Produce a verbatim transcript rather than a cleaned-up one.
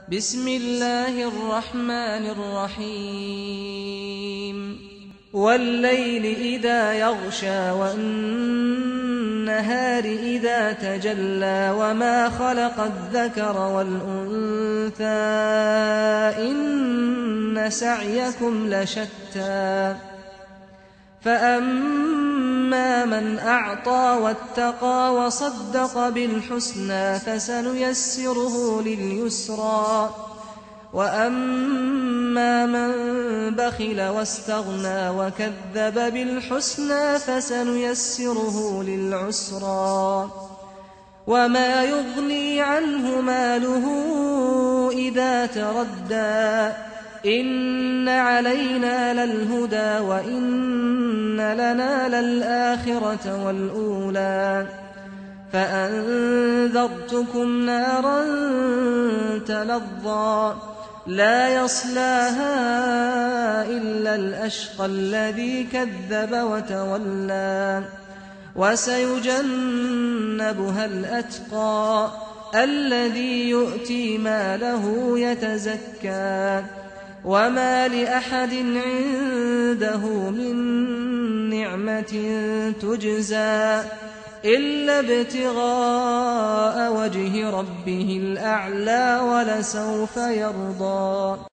بسم الله الرحمن الرحيم والليل إذا يغشى والنهار إذا تجلى وما خلق الذكر والأنثى إن سعيكم لشتى فأما من أعطى واتقى وصدق بالحسنى فسنيسره لليسرى وأما من بخل واستغنى وكذب بالحسنى فسنيسره للعسرى وما يغني عنه ماله إذا تردى إن علينا للهدى وإن لنا للآخرة والأولى فأنذرتكم نارا تلظى لا يصلاها إلا الأشقى الذي كذب وتولى وسيجنبها الأتقى الذي يؤتي ماله يتزكى وما لأحد عنده من نعمة تجزى إلا ابتغاء وجه ربه الأعلى ولسوف يرضى.